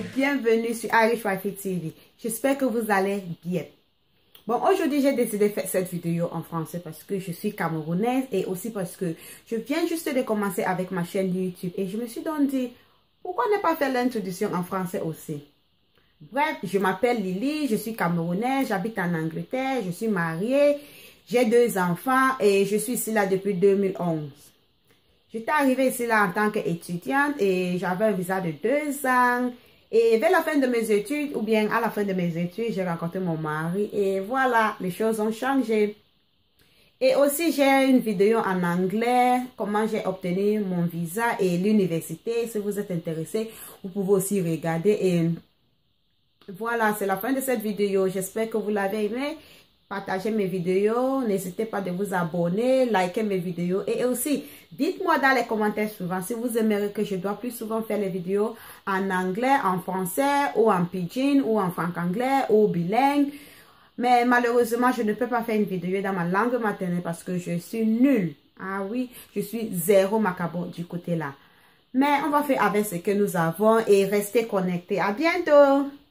bienvenue sur Irish Wifey TV. J'espère que vous allez bien. Bon, aujourd'hui, j'ai décidé de faire cette vidéo en français parce que je suis camerounaise et aussi parce que je viens juste de commencer avec ma chaîne YouTube et je me suis donc dit, pourquoi ne pas faire l'introduction en français aussi? Bref, je m'appelle Lily, je suis camerounaise, j'habite en Angleterre, je suis mariée, j'ai 2 enfants et je suis ici là depuis 2011. J'étais arrivée ici là en tant qu'étudiante et j'avais un visa de 2 ans. Et vers la fin de mes études, ou bien à la fin de mes études, j'ai rencontré mon mari et voilà, les choses ont changé. Et aussi, j'ai une vidéo en anglais, comment j'ai obtenu mon visa et l'université. Si vous êtes intéressé, vous pouvez aussi regarder. Et voilà, c'est la fin de cette vidéo. J'espère que vous l'avez aimé. Partagez mes vidéos, n'hésitez pas de vous abonner, likez mes vidéos et aussi dites-moi dans les commentaires suivants si vous aimeriez que je dois plus souvent faire les vidéos en anglais, en français ou en pidgin ou en franc-anglais ou bilingue. Mais malheureusement, je ne peux pas faire une vidéo dans ma langue maternelle parce que je suis nulle. Ah oui, je suis zéro macabo du côté là. Mais on va faire avec ce que nous avons et rester connectés. À bientôt!